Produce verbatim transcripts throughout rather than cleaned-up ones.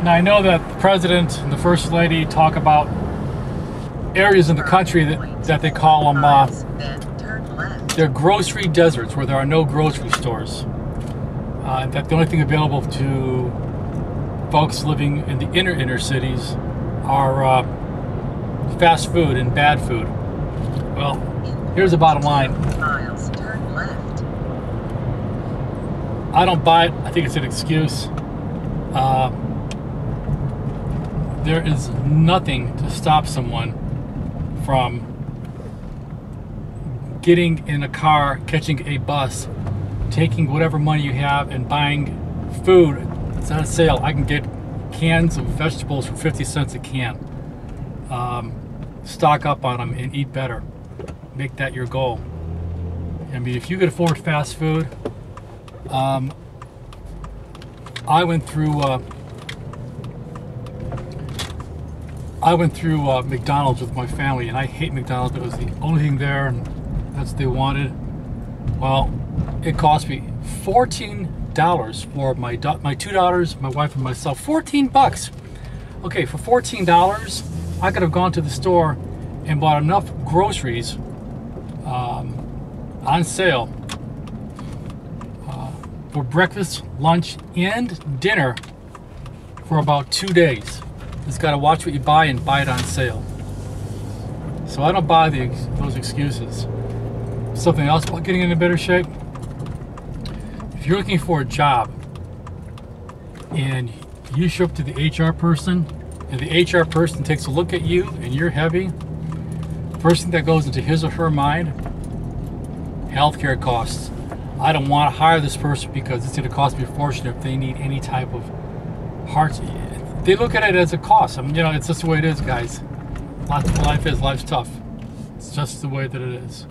Now I know that the President and the First Lady talk about areas in the country that, that they call them, uh, they're grocery deserts, where there are no grocery stores. Uh, that the only thing available to folks living in the inner inner cities are uh, fast food and bad food. Well, here's the bottom line. Miles, turn left. I don't buy it. I think it's an excuse. Uh, there is nothing to stop someone from getting in a car, catching a bus, taking whatever money you have and buying food. It's on sale. I can get cans of vegetables for fifty cents a can. Um, stock up on them and eat better. Make that your goal. I mean, if you could afford fast food, um, I went through uh, I went through uh, McDonald's with my family, and I hate McDonald's. It was the only thing there, and that's what they wanted. Well, it cost me fourteen dollars for my my two daughters, my wife, and myself. fourteen bucks. Okay, for fourteen dollars, I could have gone to the store and bought enough groceries um, on sale uh, for breakfast, lunch, and dinner for about two days. Just got to watch what you buy and buy it on sale. So I don't buy the, those excuses. Something else about getting into better shape. If you're looking for a job and you show up to the H R person and the H R person takes a look at you and you're heavy, first thing that goes into his or her mind, healthcare costs. I don't want to hire this person because it's going to cost me a fortune if they need any type of heart. They look at it as a cost. I mean, you know, it's just the way it is, guys. Lots of life is, life's tough. It's just the way that it is.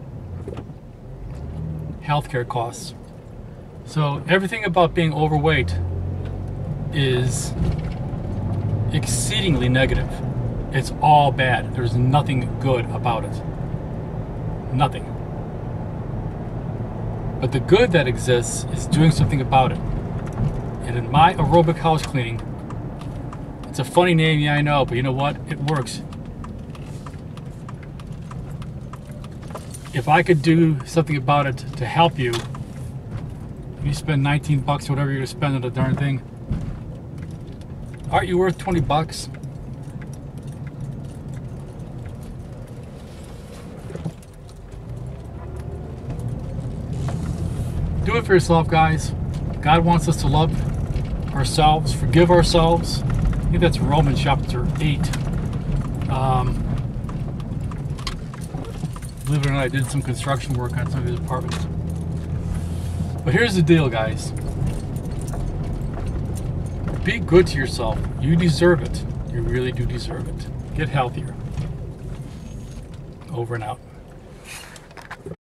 Healthcare costs. So everything about being overweight is exceedingly negative. It's all bad. There's nothing good about it. Nothing. But the good that exists is doing something about it. And in my aerobic house cleaning, it's a funny name, yeah, I know, but you know what? It works. If I could do something about it to help you, you spend nineteen bucks or whatever you're gonna spend on the darn thing, aren't you worth twenty bucks? Do it for yourself, guys. God wants us to love ourselves, forgive ourselves. I think that's Romans chapter eight. Um, believe it or not, I did some construction work on some of these apartments. But here's the deal, guys. Be good to yourself. You deserve it. You really do deserve it. Get healthier. Over and out.